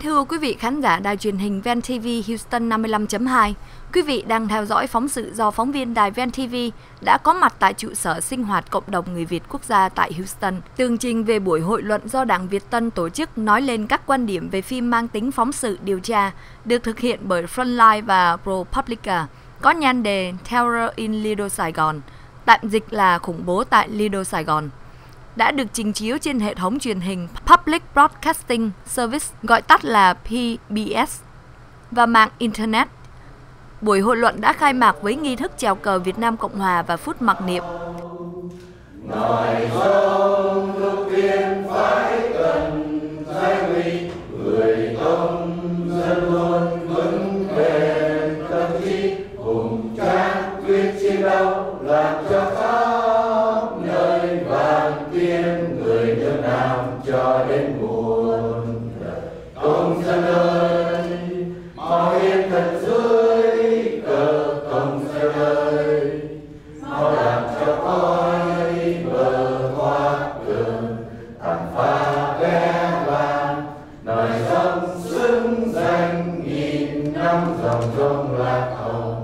Thưa quý vị khán giả đài truyền hình VNTV Houston 55.2, quý vị đang theo dõi phóng sự do phóng viên đài VNTV đã có mặt tại trụ sở sinh hoạt cộng đồng người Việt quốc gia tại Houston, tường trình về buổi hội luận do Đảng Việt Tân tổ chức nói lên các quan điểm về phim mang tính phóng sự điều tra, được thực hiện bởi Frontline và ProPublica, có nhan đề Terror in Lido Sài Gòn, tạm dịch là khủng bố tại Lido Sài Gòn, đã được trình chiếu trên hệ thống truyền hình Public Broadcasting Service, gọi tắt là PBS, và mạng Internet. Buổi hội luận đã khai mạc với nghi thức chào cờ Việt Nam Cộng Hòa và phút mặc niệm. Ngài dâng nước tiên phải cần giải nguy, người công dân luôn vững bền tâm trí, hùng tráng quyết chiến đấu làm cho khắp nơi vang tiếng người nước Nam cho đến muôn đời. Công dân ơi, mau hiến thân dưới cờ công dân ơi, mau làm cho khói bờ thoát đường tàn phá vé vàng, nói dâng xứng danh nghìn năm dòng sông lạc hồng.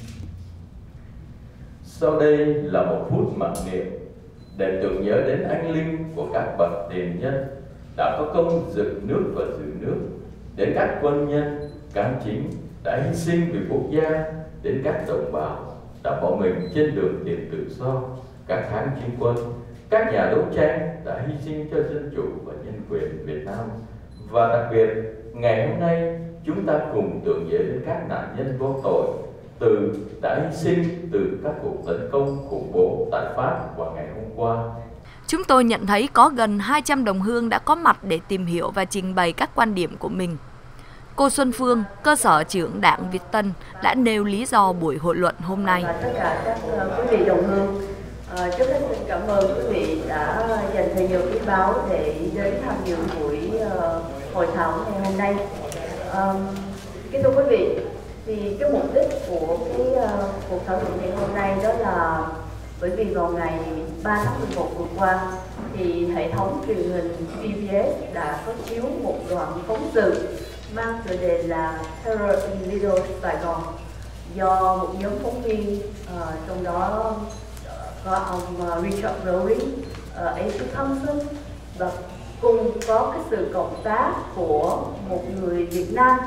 Sau đây là một phút mặc niệm để tưởng nhớ đến anh linh của các bậc tiền nhân đã có công dựng nước và giữ nước, đến các quân nhân, cán chính đã hy sinh vì quốc gia, đến các đồng bào đã bỏ mình trên đường tìm tự do, các kháng chiến quân, các nhà đấu tranh đã hy sinh cho dân chủ và nhân quyền Việt Nam. Và đặc biệt, ngày hôm nay chúng ta cùng tưởng nhớ đến các nạn nhân vô tội đã hy sinh từ các cuộc tấn công khủng bố tại Pháp vào ngày hôm qua. Chúng tôi nhận thấy có gần 200 đồng hương đã có mặt để tìm hiểu và trình bày các quan điểm của mình. Cô Xuân Phương, cơ sở trưởng Đảng Việt Tân, đã nêu lý do buổi hội luận hôm nay. Tất cả các quý vị đồng hương, trước hết xin cảm ơn quý vị đã dành thời giờ quý báu để đến tham dự buổi hội thảo ngày hôm nay. Kính thưa quý vị, thì cái mục đích của cái cuộc thảo luận ngày hôm nay đó là bởi vì vào ngày 3 tháng 11 vừa qua thì hệ thống truyền hình PBS đã có chiếu một đoạn phóng sự mang tựa đề là Terror in Lido Sài Gòn do một nhóm phóng viên, trong đó có ông Richard Rowling, A.C. Thompson, và cùng có cái sự cộng tác của một người Việt Nam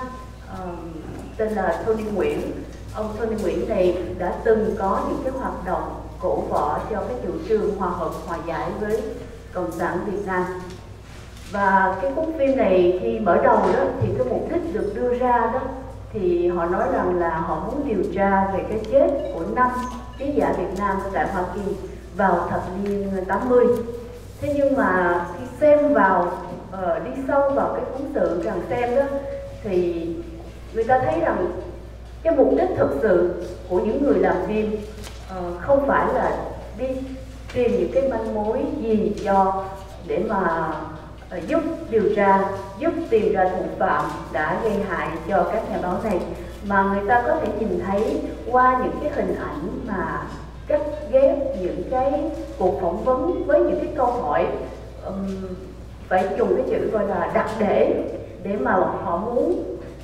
tên là Tony Nguyễn. Ông Tony Nguyễn này đã từng có những cái hoạt động cổ võ cho cái chủ trương hòa hợp hòa giải với Cộng sản Việt Nam. Và cái cuốn phim này khi mở đầu đó thì cái mục đích được đưa ra đó thì họ nói rằng là họ muốn điều tra về cái chết của 5 ký giả Việt Nam tại Hoa Kỳ vào thập niên 80. Thế nhưng mà khi xem vào, đi sâu vào cái phóng sự rằng xem đó thì người ta thấy rằng cái mục đích thực sự của những người làm phim không phải là đi tìm những cái manh mối gì để mà giúp điều tra, giúp tìm ra thủ phạm đã gây hại cho các nhà báo này, mà người ta có thể nhìn thấy qua những cái hình ảnh mà cắt ghép những cái cuộc phỏng vấn với những cái câu hỏi phải dùng cái chữ gọi là đặc để mà họ muốn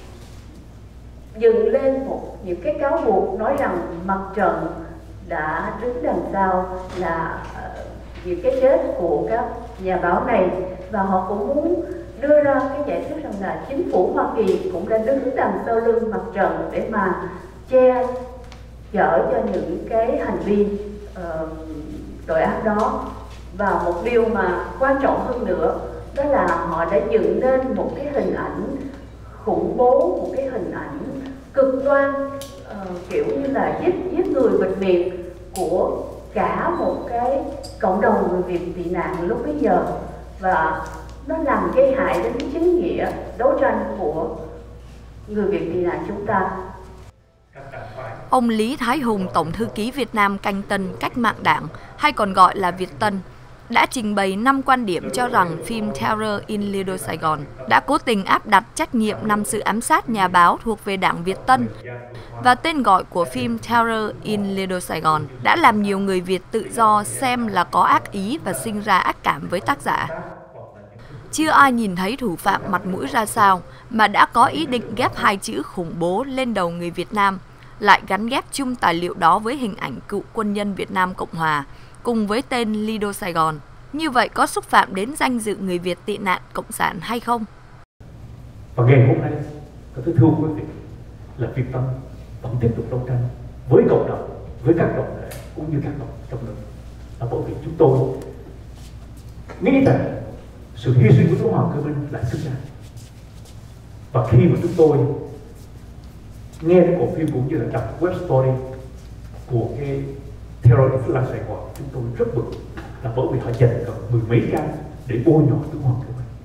dựng lên những cái cáo buộc nói rằng mặt trận đã đứng đằng sau là những cái chết của các nhà báo này, và họ cũng muốn đưa ra cái giải thích rằng là chính phủ Hoa Kỳ cũng đã đứng đằng sau lưng mặt trận để mà che chở cho những cái hành vi tội ác đó. Và một điều mà quan trọng hơn nữa đó là họ đã dựng lên một cái hình ảnh khủng bố, một cái hình ảnh cực đoan, kiểu như là giết người bịt miệng của cả một cái cộng đồng người Việt tị nạn lúc bấy giờ, và nó làm gây hại đến chính nghĩa đấu tranh của người Việt tị nạn chúng ta. Ông Lý Thái Hùng, Tổng thư ký Việt Nam Canh Tân Cách mạng Đảng, hay còn gọi là Việt Tân, đã trình bày 5 quan điểm cho rằng phim Terror in Lido Sài Gòn đã cố tình áp đặt trách nhiệm 5 sự ám sát nhà báo thuộc về Đảng Việt Tân, và tên gọi của phim Terror in Lido Sài Gòn đã làm nhiều người Việt tự do xem là có ác ý và sinh ra ác cảm với tác giả. Chưa ai nhìn thấy thủ phạm mặt mũi ra sao, mà đã có ý định ghép hai chữ khủng bố lên đầu người Việt Nam, lại gắn ghép chung tài liệu đó với hình ảnh cựu quân nhân Việt Nam Cộng Hòa, cùng với tên Lido Sài Gòn. Như vậy có xúc phạm đến danh dự người Việt tị nạn Cộng sản hay không? Và ngày hôm nay, tôi thưa quý vị, là Việt Tân vẫn tiếp tục đấu tranh với cộng đồng, với các đồng thể cũng như các đồng trong nước. Là bởi vì chúng tôi nghĩ rằng sự hy sinh của Đức Hoàng Cơ Minh là xứng đáng. Và khi mà chúng tôi nghe cái bộ phim cũng như là đọc web story của cái terrorist là Sài Gòn, chúng tôi rất bực, là bởi vì họ dành gần 10 mấy trang để bôi nhọ Đức Hoàng Cơ Minh.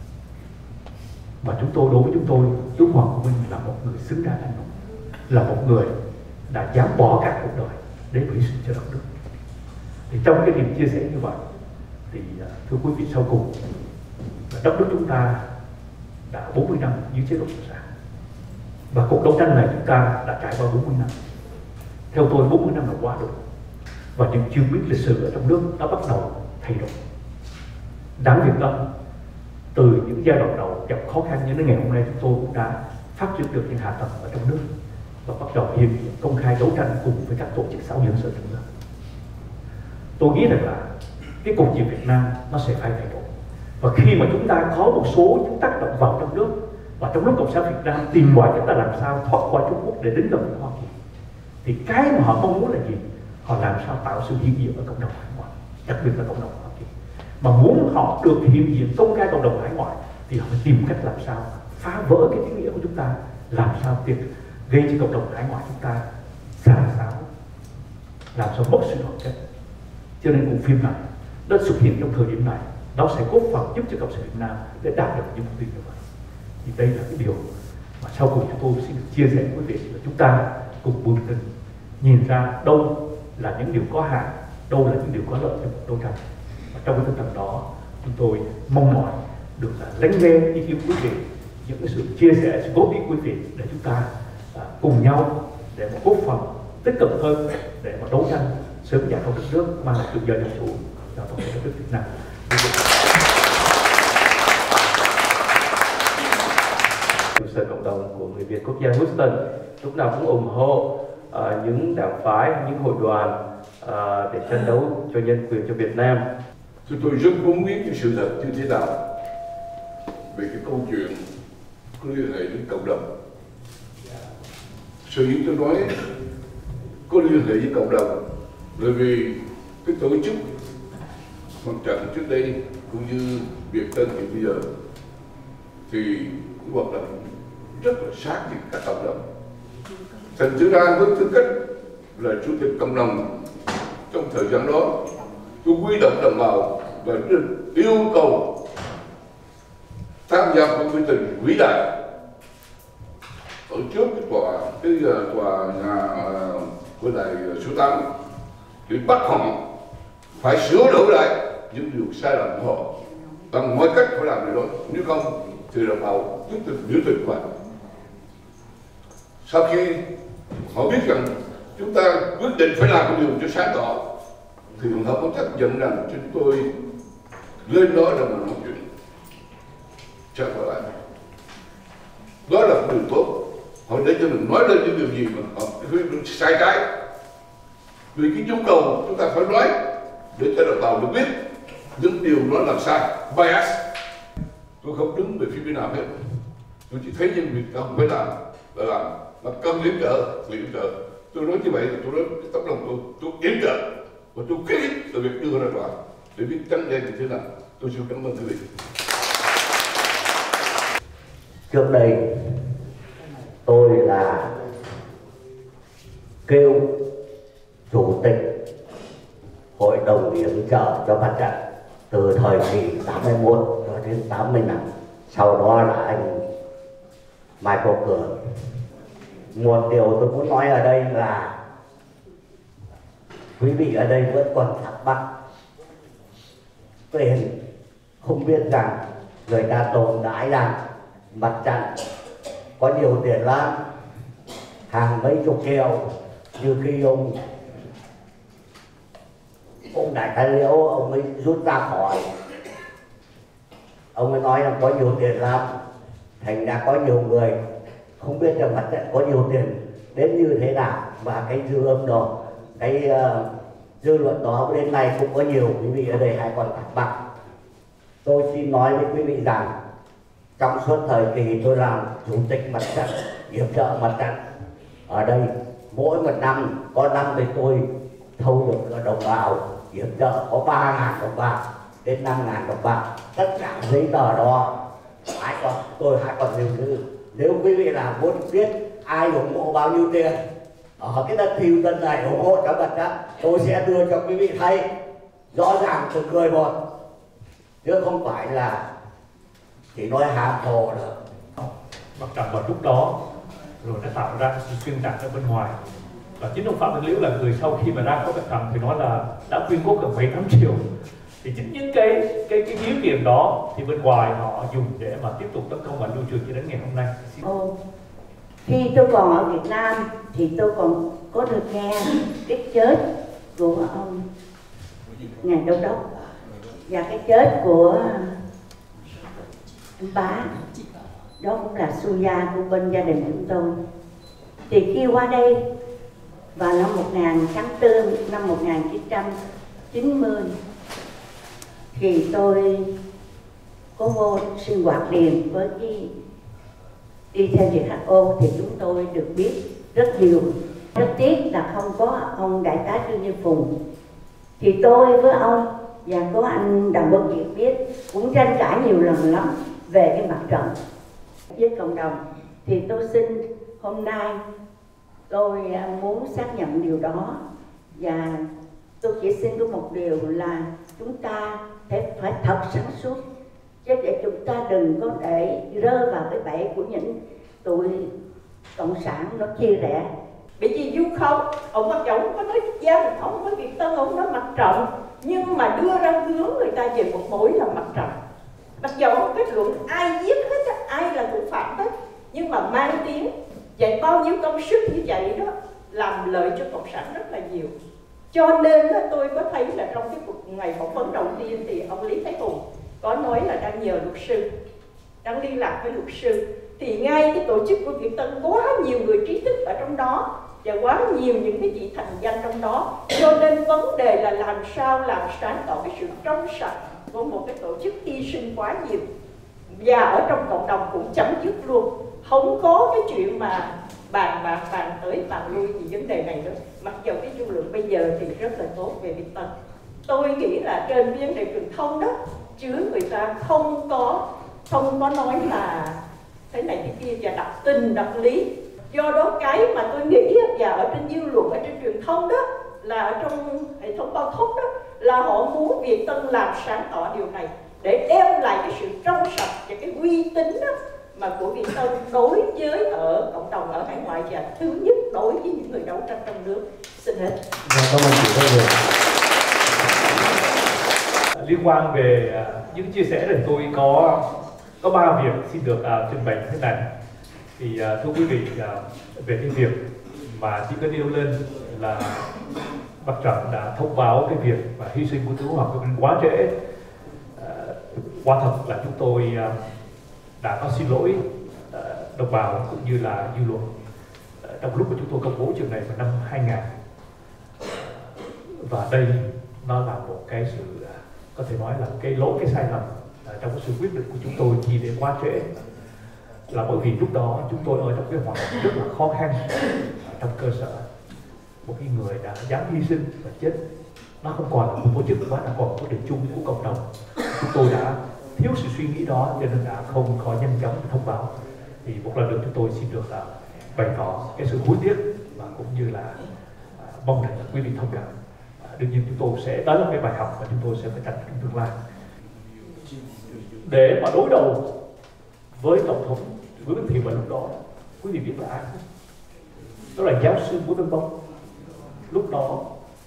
Và chúng tôi, đối với chúng tôi, Đức Hoàng Cơ Minh là một người xứng đáng anh hùng, là một người đã dám bỏ cả cuộc đời để hy sinh cho đất nước. Thì trong cái niềm chia sẻ như vậy, thì thưa quý vị, sau cùng đất nước chúng ta đã 40 năm dưới chế độ cộng sản, và cuộc đấu tranh này chúng ta đã trải qua 40 năm. Theo tôi, 40 năm là quá đủ, và những chuyển biến lịch sử ở trong nước đã bắt đầu thay đổi. Đảng Việt Tân từ những giai đoạn đầu gặp khó khăn như đến ngày hôm nay, chúng tôi cũng đã phát triển được những hạ tầng ở trong nước và bắt đầu hiện diện công khai đấu tranh cùng với các tổ chức xã hội dân sự trong nước. Tôi nghĩ rằng là cái cục diện Việt Nam nó sẽ phải thay đổi, và khi mà chúng ta có một số những tác động vào trong nước, và trong nước Cộng sản Việt Nam tìm mọi chúng ta làm sao thoát qua Trung Quốc để đến gần với Hoa Kỳ, thì cái mà họ mong muốn là gì? Họ làm sao tạo sự hiện diện ở cộng đồng hải ngoại, đặc biệt là cộng đồng Hoa Kỳ. Mà muốn họ được hiện diện công khai cộng đồng hải ngoại thì họ phải tìm cách làm sao phá vỡ cái ý nghĩa của chúng ta, làm sao gây cho cộng đồng hải ngoại chúng ta xả xáo, làm sao mất sự đoàn kết. Cho nên bộ phim này nó xuất hiện trong thời điểm này, nó sẽ góp phần giúp cho Cộng sản Việt Nam để đạt được những mục tiêu như vậy. Thì đây là cái điều mà sau cùng chúng tôi xin được chia sẻ với quý vị, là chúng ta cùng bừng tỉnh nhìn ra đâu là những điều có hại, đâu là những điều có lợi trong cuộc đấu tranh. Và trong cái tinh thần đó, chúng tôi mong mỏi được lắng nghe ý kiến quý vị, những cái sự chia sẻ, sự góp ý quý vị để chúng ta cùng nhau để mà góp phần tích cực hơn để mà đấu tranh sớm giải phóng đất nước, mang lại tự do dân chủ cho toàn thể đất nước Việt Nam. Trụ sở cộng đồng của người Việt quốc gia Houston lúc nào cũng ủng hộ những đảng phái, những hội đoàn để tranh đấu cho nhân quyền cho Việt Nam. Tôi rất muốn biết cái sự thật như thế nào về cái câu chuyện có liên hệ đến cộng đồng. Sở dĩ tôi nói có liên hệ với cộng đồng là vì cái tổ chức mặt trận trước đây cũng như Việt Tân thì bây giờ thì hoạt động rất là sát với các cộng đồng. Thành thử ra với tư cách là chủ tịch cộng đồng trong thời gian đó, tôi huy động đồng bào và yêu cầu tham gia cuộc biểu tình vĩ đại ở trước cái tòa nhà với lại số 8 để bắt họ phải sửa đổi lại những điều sai lầm của họ bằng mọi cách phải làm điều đó, nếu không thì đồng bào tiếp tục biểu tình vậy. Sau khi họ biết rằng chúng ta quyết định phải làm cái điều cho sáng tỏ thì họ có chấp nhận rằng chúng tôi lên đó để mà nói chuyện cho họ lại. Đó là một điều tốt. Họ để cho mình nói lên những điều gì mà họ sai trái. Vì cái nhu cầu chúng ta phải nói để cho đồng bào được biết những điều đó là sai, bias. Tôi không đứng về phía bên nào hết. Tôi chỉ thấy những việc không phải làm mà cần yểm trợ. Tôi nói như vậy là tôi nói cái tấm lòng tôi yểm trợ và tôi khuyến khích về việc đưa ra tòa để biết trắng đen như thế nào. Tôi xin cảm ơn quý vị. Trước đây tôi là kêu chủ tịch hội đồng yểm trợ cho mặt trận từ thời kỳ 81 cho đến 80 năm. Sau đó là anh Michael Cường. Một điều tôi muốn nói ở đây là quý vị ở đây vẫn còn thắc mắc tiền, không biết rằng người ta đồn đãi rằng mặt trận có nhiều tiền lắm, hàng mấy chục triệu, như khi ông Đại Thái Liễu ông ấy rút ra khỏi, ông ấy nói là có nhiều tiền lắm, thành ra có nhiều người không biết rằng mặt trận có nhiều tiền đến như thế nào, và cái dư âm đó, cái dư luận đó đến nay cũng có nhiều quý vị ở đây hay còn thắc mắc. Tôi xin nói với quý vị rằng trong suốt thời kỳ tôi làm chủ tịch mặt trận, yểm trợ mặt trận ở đây, mỗi một năm có năm thì tôi thâu được đồng bào yểm trợ có 3.000 đồng bào đến 5.000 đồng bào. Tất cả giấy tờ đó tôi hãy còn lưu trữ. Nếu quý vị là muốn biết ai ủng hộ bao nhiêu tiền ở cái đất Houston này ủng hộ cho mặt trận, tôi sẽ đưa cho quý vị thấy rõ ràng từng người một, chứ không phải là chỉ nói hàm hồ nữa. Mặt trận vào lúc đó rồi đã tạo ra sự xuyên tạc ở bên ngoài, và chính ông Phạm Văn Liễu là người sau khi mà ra có mặt trận thì nói là đã quyên góp gần 7-8 triệu. Thì chính những cái hiếu tiền đó thì bên ngoài họ dùng để mà tiếp tục tấn công và lưu truyền cho đến ngày hôm nay. Khi tôi còn ở Việt Nam thì tôi còn có được nghe cái chết của ông ngài Đô đốc và cái chết của anh Bá, đó cũng là su gia của bên gia đình chúng tôi. Thì khi qua đây vào tháng 4 năm 1990 thì tôi có vô sinh hoạt liền với cái đi theo WHO, thì chúng tôi được biết rất nhiều. Rất tiếc là không có ông đại tá Trương Như Phùng. Thì tôi với ông và có anh Đặng Quốc Việt biết cũng tranh cãi nhiều lần lắm về cái mặt trận với cộng đồng. Thì tôi xin hôm nay tôi muốn xác nhận điều đó, và tôi chỉ xin có một điều là chúng ta phải thật sáng suốt, chứ để chúng ta đừng có để rơi vào cái bẫy của những tụi cộng sản nó chia rẽ. Bởi vì Du Không, ông Văn Dũng có nói gia đình ông với Việt Tân, ông nói mặt trận, nhưng mà đưa ra hướng người ta về một mối là mặt trận. Mặc dù ông kết luận ai giết hết, ai là thủ phạm hết, nhưng mà mang tiếng vậy bao nhiêu công sức như vậy đó làm lợi cho cộng sản rất là nhiều. Cho nên tôi có thấy là trong cái cuộc ngày phỏng vấn đầu tiên thì ông Lý Thái Hùng có nói là đang nhờ luật sư, đang liên lạc với luật sư. Thì ngay cái tổ chức của Việt Tân quá nhiều người trí thức ở trong đó và quá nhiều những cái vị thành danh trong đó, cho nên vấn đề là làm sao làm sáng tỏ cái sự trong sạch của một cái tổ chức hy sinh quá nhiều, và ở trong cộng đồng cũng chấm dứt luôn, không có cái chuyện mà bàn tới bàn lui gì vấn đề này nữa. Mặc dù cái dư luận bây giờ thì rất là tốt về Việt Tân, tôi nghĩ là trên vấn đề truyền thông đó, chứ người ta không có nói là thế này thế kia và đặt tình đặt lý. Do đó cái mà tôi nghĩ và ở trên dư luận, ở trên truyền thông đó, là ở trong hệ thống báo thúc đó, là họ muốn Việt Tân làm sáng tỏ điều này để đem lại cái sự trong sạch và cái uy tín đó mà của Việt Tân đối với ở cộng đồng ở hải ngoại, và thứ nhất đối với những người đấu tranh trong nước. Xin hết. Cảm ơn chị rất nhiều. Liên quan về những chia sẻ thì tôi có 3 việc xin được trình bày thế này. Thì thưa quý vị, về cái việc mà chỉ cần nêu lên là mặt trận đã thông báo cái việc mà hy sinh của tướng Hoàng Quốc Minh quá trễ. Quả thật là chúng tôi đã có xin lỗi đồng bào cũng như là dư luận trong lúc mà chúng tôi công bố chuyện này vào năm 2000. Và đây nó là một cái sự có thể nói là cái sai lầm trong cái sự quyết định của chúng tôi chỉ để quá trễ, là bởi vì lúc đó chúng tôi ở trong cái hoàn cảnh rất là khó khăn trong cơ sở. Một cái người đã dám hy sinh và chết, nó không còn là một tổ chức nữa, nó còn một định chung của cộng đồng. Chúng tôi đã thiếu sự suy nghĩ đó cho nên đã không có nhanh chóng thông báo. Thì một lần nữa chúng tôi xin được bày tỏ cái sự hối tiếc và cũng như là mong rằng là quý vị thông cảm. Đương nhiên chúng tôi sẽ, đó là cái bài học mà chúng tôi sẽ phải tránh trong tương lai. Để mà đối đầu với tổng thống Nguyễn Văn Thiệu vào lúc đó, quý vị biết là ai không? Đó là giáo sư Nguyễn Văn Bông. Lúc đó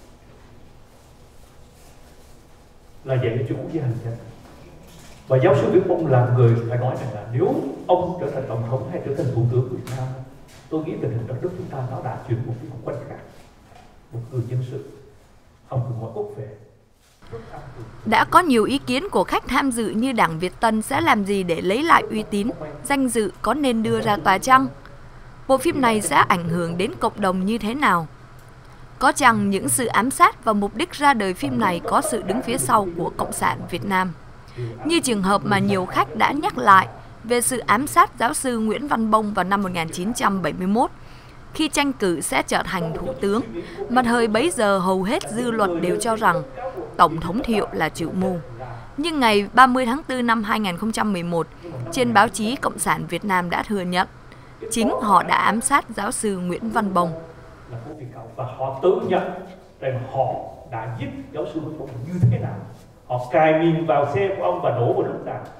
là dạy cho quốc gia hành chính. Và giáo sư Nguyễn Bông là người phải nói rằng là nếu ông trở thành tổng thống hay trở thành thủ tướng của Việt Nam, tôi nghĩ tình hình đất nước chúng ta nó đã chuyển một cái quan khác, một người nhân sự, ông từ ngoại quốc về, Đã có nhiều ý kiến của khách tham dự như Đảng Việt Tân sẽ làm gì để lấy lại uy tín, danh dự, có nên đưa ra tòa chăng? Bộ phim này sẽ ảnh hưởng đến cộng đồng như thế nào? Có chăng những sự ám sát và mục đích ra đời phim này có sự đứng phía sau của Cộng sản Việt Nam? Như trường hợp mà nhiều khách đã nhắc lại về sự ám sát giáo sư Nguyễn Văn Bông vào năm 1971, khi tranh cử sẽ trở thành thủ tướng, mà thời bấy giờ hầu hết dư luận đều cho rằng Tổng thống Thiệu là chủ mưu. Nhưng ngày 30 tháng 4 năm 2011, trên báo chí Cộng sản Việt Nam đã thừa nhận chính họ đã ám sát giáo sư Nguyễn Văn Bông. Và họ tự nhận rằng họ đã giết giáo sư Nguyễn Văn Bông như thế nào. Họ cài mìn vào xe của ông và đổ vào nước đạn.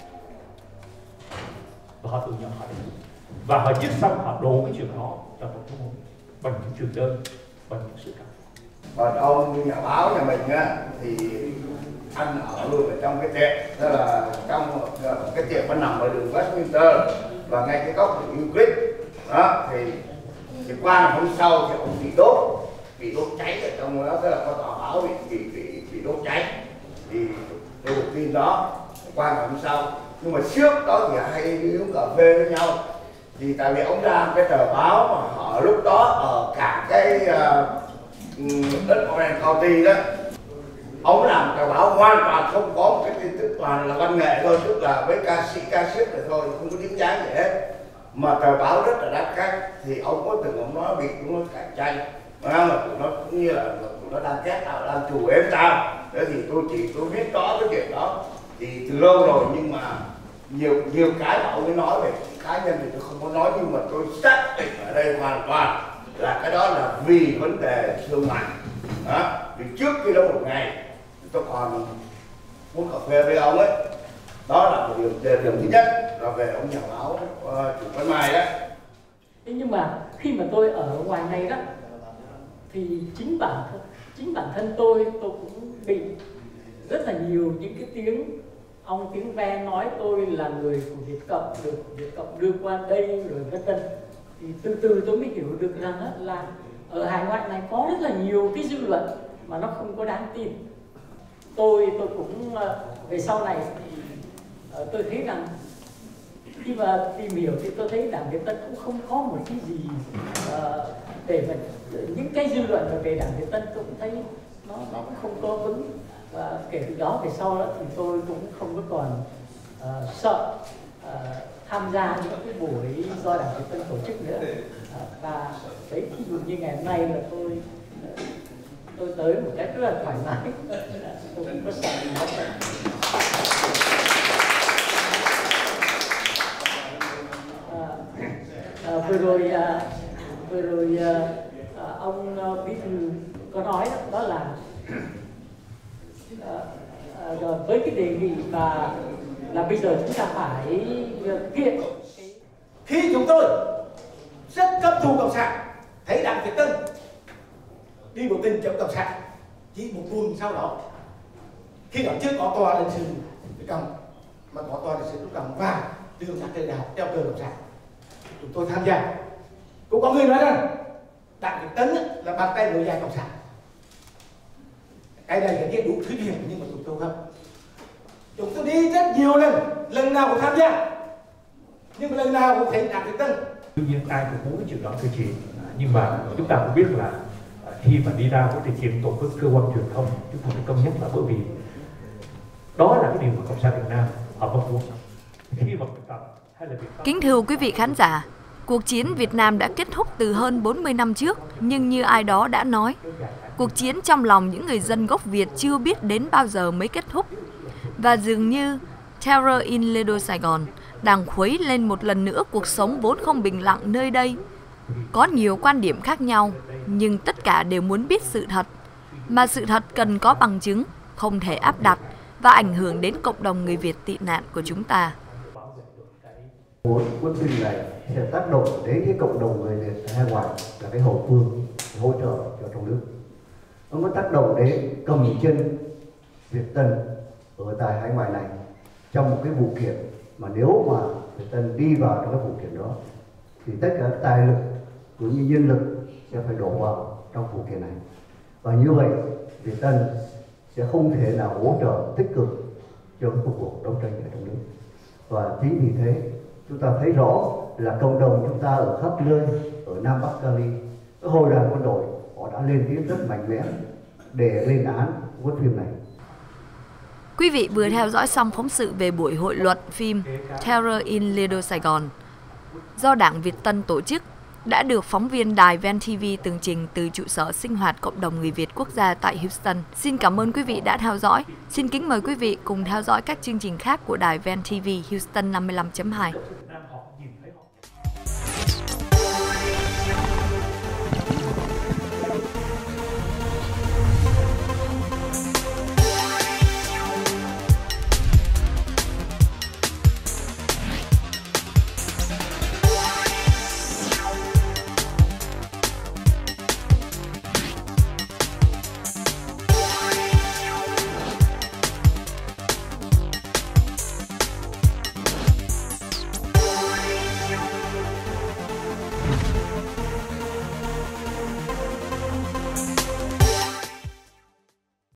Và họ tự nhận họ đã giết. Và họ giết xong họ đổ cái chuyện đó cho Tổng thống bằng những truyền đơn, bằng những sự cảm. Còn ông nhà báo nhà mình á, thì ăn ở luôn ở trong cái tiệm, tức là trong cái tiệm nó nằm ở đường Westminster và ngay cái góc đường Euclid đó, thì qua hôm sau thì ông bị đốt cháy ở trong đó, tức là có tòa báo bị đốt cháy, thì tôi được tin đó qua ngày hôm sau. Nhưng mà trước đó thì hay đi uống cà phê với nhau, thì tại vì ông ra cái tờ báo mà họ lúc đó ở cả cái đất Orange County đó, ông làm tờ báo hoàn toàn không có một cái tin tức, toàn là văn nghệ thôi, tức là với ca sĩ ca siết rồi thôi, không có tiếng dáng gì hết. Mà tờ báo rất là đắt khách, thì ông có từng ông nói bị chúng nó cạnh tranh, mà tụi nó cũng như là tụi nó đang kết tao, đang chủ ếm tao. Thế thì tôi biết rõ cái chuyện đó thì từ lâu rồi, nhưng mà nhiều cái mà ông ấy nói về cá nhân thì tôi không có nói, nhưng mà tôi xác định ở đây hoàn toàn là cái đó là vì vấn đề thương mại. Đó, vì trước khi đó một ngày tôi còn uống cà phê với ông ấy, đó là một điểm thứ nhất là về ông nhà báo chủ Văn Mai đó. Thế nhưng mà khi mà tôi ở ngoài này đó thì chính bản thân tôi cũng bị rất là nhiều những cái tiếng ve nói tôi là người của Việt Cộng, được Việt Cộng đưa qua đây rồi vân vân. Thì từ từ tôi mới hiểu được rằng là ở hải ngoại này có rất là nhiều cái dư luận mà nó không có đáng tin. Tôi cũng về sau này thì tôi thấy rằng khi mà tìm hiểu thì tôi thấy Đảng Việt Tân cũng không có một cái gì để mà những cái dư luận về Đảng Việt Tân tôi cũng thấy nó cũng không có vững. Và kể từ đó về sau đó thì tôi cũng không có còn sợ tham gia những cái buổi do Đảng Việt Tân tổ chức nữa. Và đấy, ví dụ như ngày hôm nay là tôi tới một cách rất là thoải mái, tôi không có sợ gì hết. Vừa rồi ông bí thư có nói đó là với cái đề nghị mà là bây giờ chúng ta phải kiện. Khi chúng tôi rất căm thù cộng sản, thấy Đảng Việt Tân đi biểu tình chống cộng sản, chỉ một tuần sau đó, khi đó chưa có tòa lịch sử cộng mà có tòa lịch sử cộng và đường các trường đại học theo cờ cộng sản, chúng tôi tham gia. Cũng có người nói rằng Đảng Việt Tân là bàn tay nối dài cộng sản. Cái này cái kia đủ thứ điểm, nhưng mà chúng tôi không. Chúng tôi đi rất nhiều lần nào cũng tham gia, nhưng lần nào cũng thấy Đảng Việt Tân. Đương nhiên ai cũng muốn cái chuyện đó thưa chị, nhưng mà chúng ta cũng biết là khi mà đi ra có thể kiện tụng với cơ quan truyền thông, chúng ta phải cân nhắc là bởi vì đó là cái điều mà Cộng sản Việt Nam họ mong muốn. Khi mà hay là Kính thưa quý vị khán giả, cuộc chiến Việt Nam đã kết thúc từ hơn 40 năm trước, nhưng như ai đó đã nói, cuộc chiến trong lòng những người dân gốc Việt chưa biết đến bao giờ mới kết thúc. Và dường như Terror in Lido Sài Gòn đang khuấy lên một lần nữa cuộc sống vốn không bình lặng nơi đây. Có nhiều quan điểm khác nhau, nhưng tất cả đều muốn biết sự thật. Mà sự thật cần có bằng chứng, không thể áp đặt và ảnh hưởng đến cộng đồng người Việt tị nạn của chúng ta. Quân phim này sẽ tác động đến cái cộng đồng người Việt hải ngoại là cái hậu phương hỗ trợ cho trong nước. Nó có tác động đến cầm chân Việt Tân ở tại hải ngoại này trong một cái vụ kiện mà nếu mà Việt Tân đi vào trong cái vụ kiện đó thì tất cả tài lực cũng như nhân lực sẽ phải đổ vào trong vụ kiện này. Và như vậy Việt Tân sẽ không thể nào hỗ trợ tích cực cho công cuộc đấu tranh ở trong nước. Và chính vì thế chúng ta thấy rõ là cộng đồng chúng ta ở khắp nơi, ở Nam Bắc Cali, cái hồi đoàn quân đội họ đã lên tiếng rất mạnh mẽ để lên án cuốn phim này. Quý vị vừa theo dõi xong phóng sự về buổi hội luận phim Terror in Little Saigon do Đảng Việt Tân tổ chức, đã được phóng viên đài VNTV tường trình từ trụ sở sinh hoạt cộng đồng người Việt quốc gia tại Houston. Xin cảm ơn quý vị đã theo dõi. Xin kính mời quý vị cùng theo dõi các chương trình khác của đài VNTV Houston 55.2.